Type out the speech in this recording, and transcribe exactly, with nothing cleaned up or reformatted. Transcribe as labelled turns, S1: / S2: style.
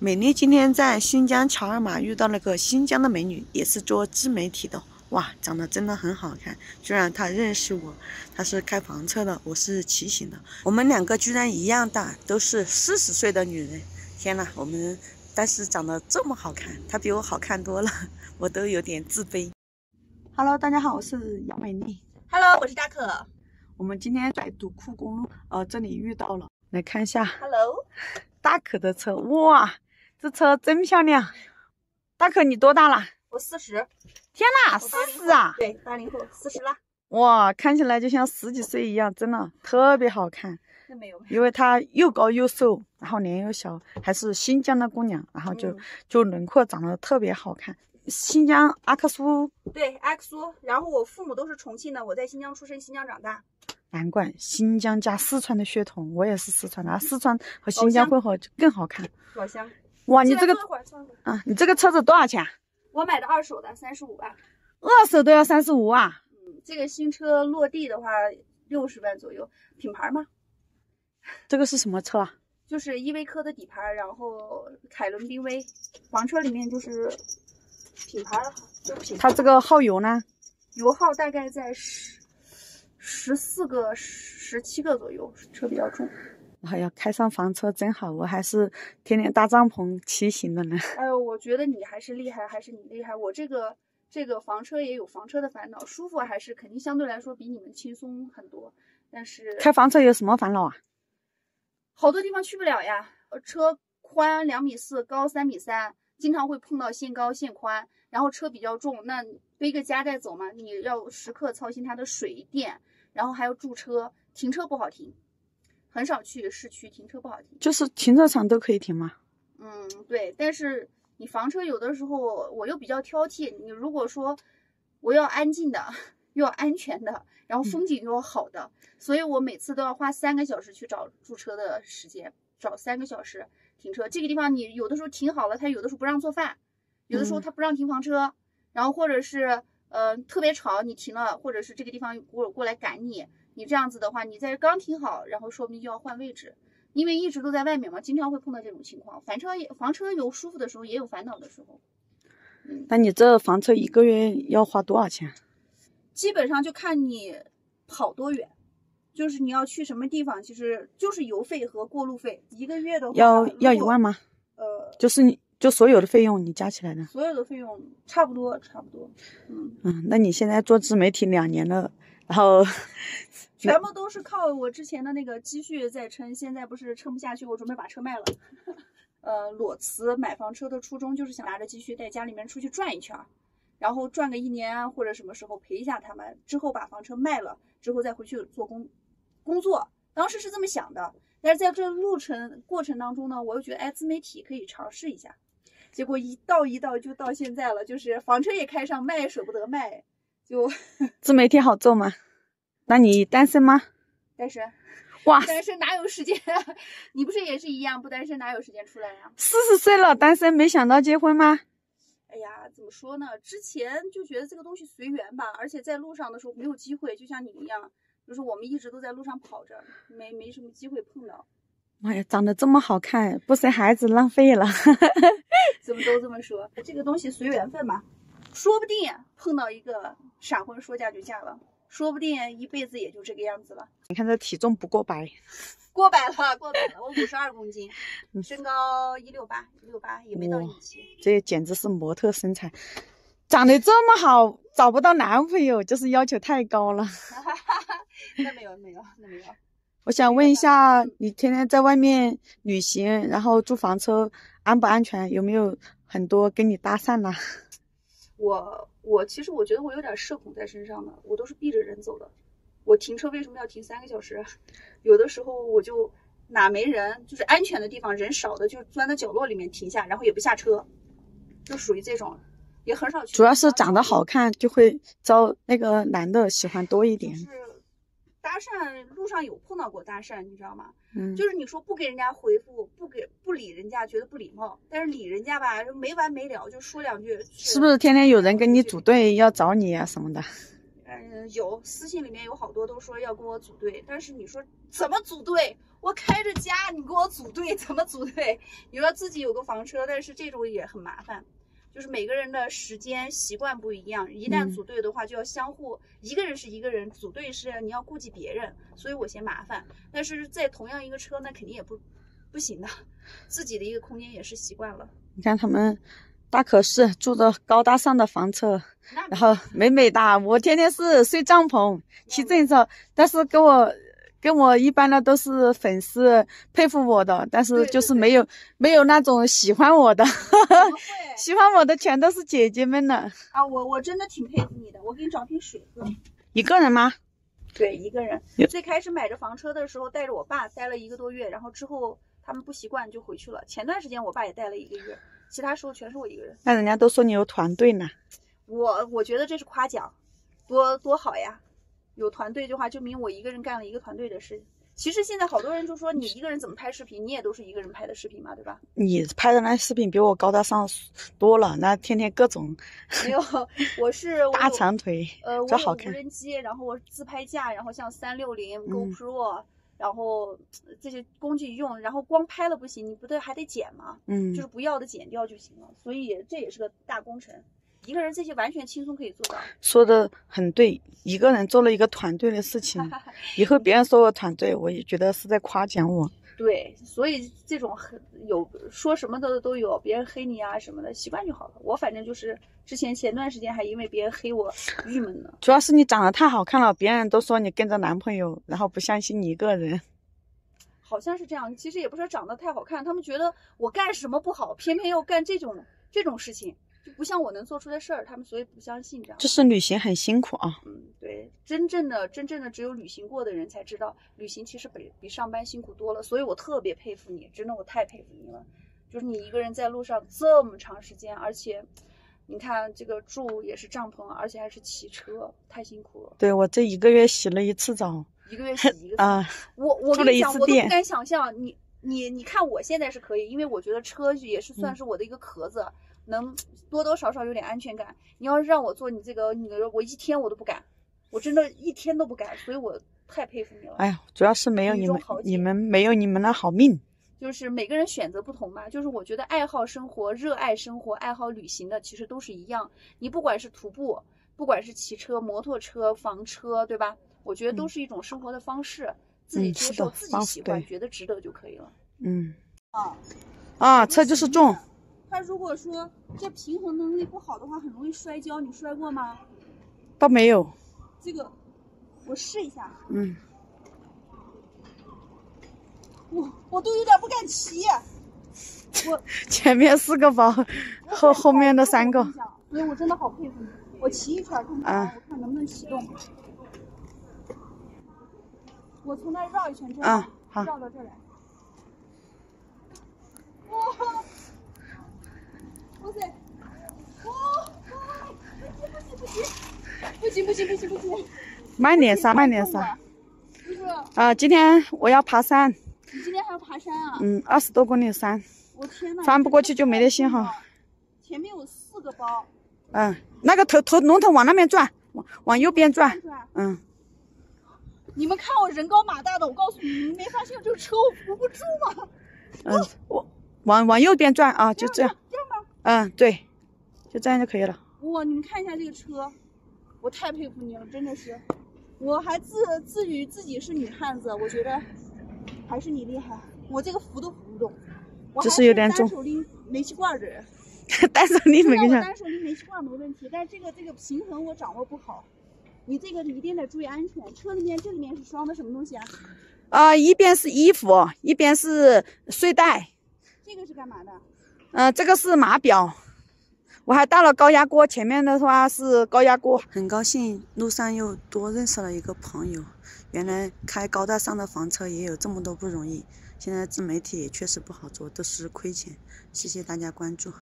S1: 美丽今天在新疆乔尔玛遇到了个新疆的美女，也是做自媒体的。哇，长得真的很好看，居然她认识我，她是开房车的，我是骑行的，我们两个居然一样大，都是四十岁的女人。天哪，我们但是长得这么好看，她比我好看多了，我都有点自卑。Hello， 大家好，我是姚美丽。
S2: Hello， 我是大可。
S1: 我们今天在独库公路，呃，这里遇到了，来看一下。
S2: Hello，
S1: 大可的车，哇，这车真漂亮。大可，你多大了？
S2: 我四十。
S1: 天哪，四十啊！
S2: 对，八零后，四十啦。
S1: 哇，看起来就像十几岁一样，真的特别好看。
S2: 那没有，
S1: 因为她又高又瘦，然后脸又小，还是新疆的姑娘，然后就、嗯、就轮廓长得特别好看。新疆阿克苏。
S2: 对，阿克苏。然后我父母都是重庆的，我在新疆出生，新疆长大。
S1: 难怪新疆加四川的血统，我也是四川的，四川和新疆混合就更好看。
S2: 老乡。
S1: 哇，你这个啊，你这个车子多少钱？
S2: 我买的二手的，三十五万。
S1: 二手都要三十五啊？
S2: 嗯，这个新车落地的话六十万左右，品牌吗？
S1: 这个是什么车啊？
S2: 就是依维柯的底盘，然后凯伦缤威，房车里面就是品牌了，就品牌。
S1: 它这个耗油呢？
S2: 油耗大概在十十四个、十七个左右，车比较重。
S1: 哎呀，开上房车真好，我还是天天搭帐篷骑行的呢。
S2: 哎呦，我觉得你还是厉害，还是你厉害。我这个这个房车也有房车的烦恼，舒服还是肯定相对来说比你们轻松很多。但是
S1: 开房车有什么烦恼啊？
S2: 好多地方去不了呀。车宽两米四，高三米三，经常会碰到限高限宽。然后车比较重，那背个夹带走嘛，你要时刻操心它的水电，然后还要驻车，停车不好停。很少去市区停车不好停，
S1: 就是停车场都可以停吗？
S2: 嗯，对。但是你房车有的时候我又比较挑剔，你如果说我要安静的，又要安全的，然后风景又要好的，嗯、所以我每次都要花三个小时去找驻车的时间，找三个小时停车。这个地方你有的时候停好了，他有的时候不让做饭，有的时候他不让停房车，嗯、然后或者是呃特别吵，你停了，或者是这个地方过过来赶你。你这样子的话，你在刚停好，然后说不定就要换位置，因为一直都在外面嘛，经常会碰到这种情况。房车也房车有舒服的时候，也有烦恼的时候。
S1: 嗯，那你这房车一个月要花多少钱？
S2: 基本上就看你跑多远，就是你要去什么地方，其实就是油费和过路费。一个月的话
S1: 要要一万吗？
S2: 呃，
S1: 就是你就所有的费用你加起来的？
S2: 所有的费用差不多，差不多。嗯
S1: 嗯，那你现在做自媒体两年了，然后。
S2: 全部都是靠我之前的那个积蓄在撑，现在不是撑不下去，我准备把车卖了。呃，裸辞买房车的初衷就是想拿着积蓄带家里面出去转一圈，然后转个一年或者什么时候陪一下他们，之后把房车卖了，之后再回去做工工作。当时是这么想的，但是在这路程过程当中呢，我又觉得哎，自媒体可以尝试一下，结果一到一到就到现在了，就是房车也开上，卖也舍不得卖，就
S1: 自媒体好做吗？那你单身吗？
S2: 单身。
S1: 哇，
S2: 单身哪有时间啊？你不是也是一样，不单身哪有时间出来呀？
S1: 四十岁了单身，没想到结婚吗？
S2: 哎呀，怎么说呢？之前就觉得这个东西随缘吧，而且在路上的时候没有机会，就像你一样，就是我们一直都在路上跑着，没没什么机会碰到。
S1: 哎呀，长得这么好看，不生孩子浪费了。
S2: 怎么都这么说？这个东西随缘分嘛，说不定碰到一个闪婚说嫁就嫁了。说不定一辈子也就这个样子了。
S1: 你看这体重不过百，
S2: 过百了，过百了。我五十二公斤，身高一六八，一六八也没到一米七。
S1: 这简直是模特身材，长得这么好，找不到男朋友就是要求太高了。
S2: 那没有，没有，那没有。
S1: 我想问一下，你天天在外面旅行，然后租房车，安不安全？有没有很多跟你搭讪呢？
S2: 我。我其实我觉得我有点社恐在身上的，我都是避着人走的。我停车为什么要停三个小时？有的时候我就哪没人，就是安全的地方人少的，就钻到角落里面停下，然后也不下车，就属于这种，也很少去。
S1: 主要是长得好看，就会招那个男的喜欢多一点。
S2: 就是搭讪路上有碰到过搭讪，你知道吗？
S1: 嗯，
S2: 就是你说不给人家回复，不给不理人家，觉得不礼貌，但是理人家吧，没完没了，就说两句。
S1: 是不是天天有人跟你组队要找你啊什么的？
S2: 呃， 嗯，有私信里面有好多都说要跟我组队，但是你说怎么组队？我开着家，你跟我组队怎么组队？你说自己有个房车，但是这种也很麻烦，就是每个人的时间习惯不一样，一旦组队的话就要相互，嗯、一个人是一个人，组队是你要顾及别人，所以我嫌麻烦。但是在同样一个车，那肯定也不不行的，自己的一个空间也是习惯了。
S1: 你看他们。大可是住着高大上的房车，然后美美哒。我天天是睡帐篷、骑自行车，但是跟我跟我一般的都是粉丝佩服我的，但是就是没有对对对没有那种喜欢我的，喜欢我的全都是姐姐们呢。
S2: 啊，我我真的挺佩服你的，我给你找瓶水喝。
S1: 一个人吗？
S2: 对，一个人。最开始买着房车的时候，带着我爸待了一个多月，然后之后他们不习惯就回去了。前段时间我爸也带了一个月。其他时候全是我一个人。
S1: 那人家都说你有团队呢。
S2: 我我觉得这是夸奖，多多好呀！有团队的话，证明我一个人干了一个团队的事。其实现在好多人就说你一个人怎么拍视频，你也都是一个人拍的视频嘛，对吧？
S1: 你拍的那视频比我高大上多了，那天天各种。
S2: 没有，我是
S1: 大长腿，
S2: 呃，我
S1: 有无
S2: 人机，然后我自拍架，然后像三六零、GoPro。嗯然后这些工具用，然后光拍了不行，你不对还得剪吗？嗯，就是不要的剪掉就行了。所以这也是个大工程，一个人这些完全轻松可以做到。
S1: 说的很对，一个人做了一个团队的事情，以后别人说我团队，我也觉得是在夸奖我。
S2: 对，所以这种很有说什么的都有，别人黑你啊什么的，习惯就好了。我反正就是之前前段时间还因为别人黑我郁闷呢。
S1: 主要是你长得太好看了，别人都说你跟着男朋友，然后不相信你一个人。
S2: 好像是这样，其实也不是长得太好看，他们觉得我干什么不好，偏偏要干这种这种事情。就不像我能做出的事儿，他们所以不相信这样。
S1: 就是旅行很辛苦啊。
S2: 嗯，对，真正的真正的只有旅行过的人才知道，旅行其实比比上班辛苦多了。所以我特别佩服你，真的我太佩服你了。就是你一个人在路上这么长时间，而且你看这个住也是帐篷，而且还是骑车，太辛苦了。
S1: 对，我这一个月洗了一次澡，
S2: 一个月洗一个次
S1: 啊。
S2: 我我跟你讲，我都不敢想象你你你看我现在是可以，因为我觉得车也是算是我的一个壳子。嗯，能多多少少有点安全感。你要是让我做你这个，你我一天我都不敢，我真的一天都不敢，所以我太佩服你了。
S1: 哎呀，主要是没有你们，你们没有你们的好命。
S2: 就是每个人选择不同嘛，就是我觉得爱好生活、热爱生活、爱好旅行的，其实都是一样。你不管是徒步，不管是骑车、摩托车、房车，对吧？我觉得都是一种生活的方式，嗯、自己接受、嗯、自己喜欢、觉得值得就可以了。
S1: 嗯。啊啊，车就是重。
S2: 他如果说这平衡能力不好的话，很容易摔跤。你摔过吗？
S1: 倒没有。
S2: 这个，我试一下。
S1: 嗯。
S2: 我我都有点不敢骑。我
S1: 前面四个包，后后面的三个。
S2: 所以我真的好佩服你。我骑一圈看看，啊、我看能不能启动。我从那绕一圈，这样、
S1: 啊、好
S2: 绕到这来。哇！哇塞！哇！不行不行不行不行不行不行！
S1: 慢点刹，慢点刹。就是啊，今天我要爬山。
S2: 你今天还要爬山啊？
S1: 嗯，二十多公里山。
S2: 我天哪！
S1: 翻不过去就没得信号。
S2: 前面有四个包。
S1: 嗯，那个头头龙头往那边转，往往右边转。嗯。
S2: 你们看我人高马大的，我告诉你，你们没发现这个车我扶不住吗？
S1: 嗯，我往往右边转啊，就这样。
S2: 这样吗？
S1: 嗯，对，就这样就可以了。
S2: 哇，你们看一下这个车，我太佩服你了，真的是。我还自自诩自己是女汉子，我觉得还是你厉害。我这个扶都扶不动，
S1: 这是有点重。
S2: 单手拎煤气罐的人。
S1: 单手拎煤气罐。
S2: 单手拎煤气罐没问题，但是这个这个平衡我掌握不好。你这个你一定得注意安全。车里面这里面是装的什么东西啊？
S1: 啊、呃，一边是衣服，一边是睡袋。
S2: 这个是干嘛的？
S1: 呃，这个是码表。我还带了高压锅，前面的话是高压锅。很高兴路上又多认识了一个朋友，原来开高大上的房车也有这么多不容易。现在自媒体也确实不好做，都是亏钱。谢谢大家关注。